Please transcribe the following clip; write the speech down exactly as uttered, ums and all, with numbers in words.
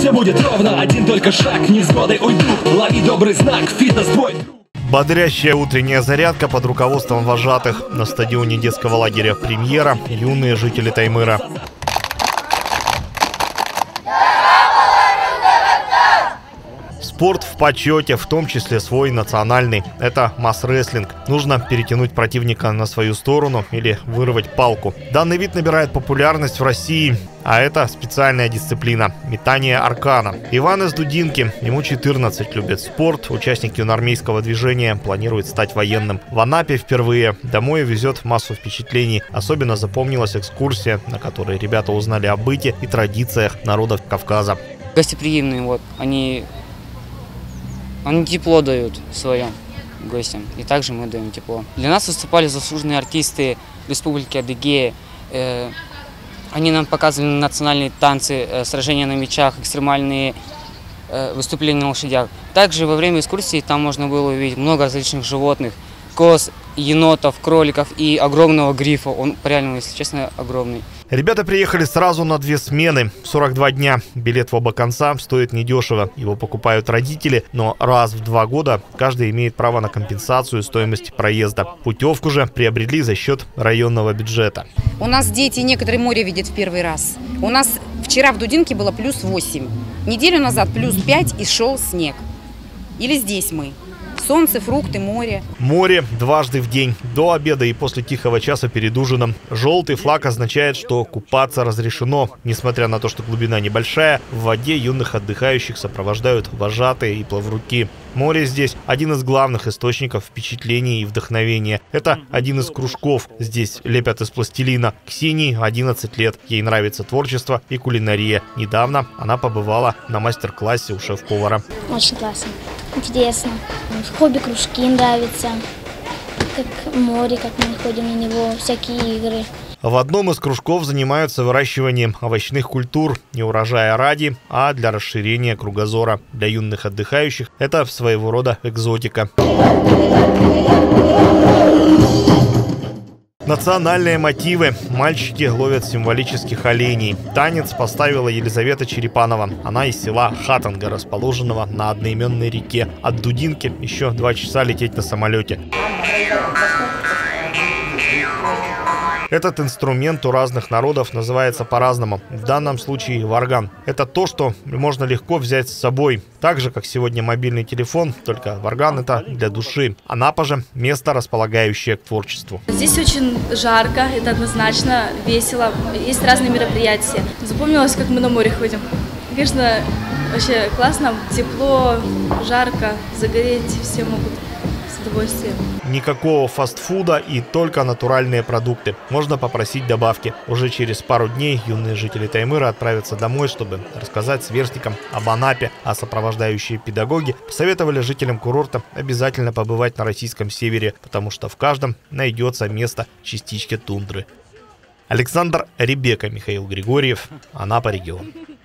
все будет ровно, один только шаг, невзгоды уйдут. Лови добрый знак, фитнес твой друг. Бодрящая утренняя зарядка под руководством вожатых. На стадионе детского лагеря «Премьера» юные жители Таймыра. Спорт в почете, в том числе свой национальный. Это масс-рестлинг. Нужно перетянуть противника на свою сторону или вырвать палку. Данный вид набирает популярность в России, а это специальная дисциплина – метание аркана. Иван из Дудинки, ему четырнадцать, любит спорт. Участник юноармейского движения, планирует стать военным. В Анапе впервые. Домой везет массу впечатлений. Особенно запомнилась экскурсия, на которой ребята узнали о быте и традициях народов Кавказа. Гостеприимные, вот, они... Они тепло дают своим гостям, и также мы даем тепло. Для нас выступали заслуженные артисты Республики Адыгея. Э, они нам показывали национальные танцы, э, сражения на мечах, экстремальные э, выступления на лошадях. Также во время экскурсии там можно было увидеть много различных животных. Коз, енотов, кроликов и огромного грифа. Он реально, если честно, огромный. Ребята приехали сразу на две смены. сорок два дня. Билет в оба конца стоит недешево. Его покупают родители, но раз в два года каждый имеет право на компенсацию стоимости проезда. Путевку же приобрели за счет районного бюджета. У нас дети некоторые море видят в первый раз. У нас вчера в Дудинке было плюс восемь. Неделю назад плюс пять и шел снег. Или здесь мы. Солнце, фрукты, море. Море дважды в день, до обеда и после тихого часа перед ужином. Желтый флаг означает, что купаться разрешено. Несмотря на то, что глубина небольшая, в воде юных отдыхающих сопровождают вожатые и плавруки. Море здесь один из главных источников впечатлений и вдохновения. Это один из кружков. Здесь лепят из пластилина. Ксении одиннадцать лет. Ей нравится творчество и кулинария. Недавно она побывала на мастер-классе у шеф-повара. Очень классно. Интересно. В хобби-кружки нравится, как море, как мы ходим на него, всякие игры. В одном из кружков занимаются выращиванием овощных культур, не урожая ради, а для расширения кругозора. Для юных отдыхающих это своего рода экзотика. Национальные мотивы. Мальчики ловят символических оленей. Танец поставила Елизавета Черепанова. Она из села Хатанга, расположенного на одноименной реке. От Дудинки еще два часа лететь на самолете. Этот инструмент у разных народов называется по-разному. В данном случае варган. Это то, что можно легко взять с собой. Так же, как сегодня мобильный телефон, только варган — это для души. Анапа же — место, располагающее к творчеству. Здесь очень жарко, это однозначно весело. Есть разные мероприятия. Запомнилось, как мы на море ходим. Конечно, вообще классно, тепло, жарко, загореть все могут. Никакого фастфуда и только натуральные продукты. Можно попросить добавки. Уже через пару дней юные жители Таймыра отправятся домой, чтобы рассказать сверстникам об Анапе, а сопровождающие педагоги посоветовали жителям курорта обязательно побывать на российском севере, потому что в каждом найдется место частички тундры. Александр Ребека, Михаил Григорьев, Анапа, регион.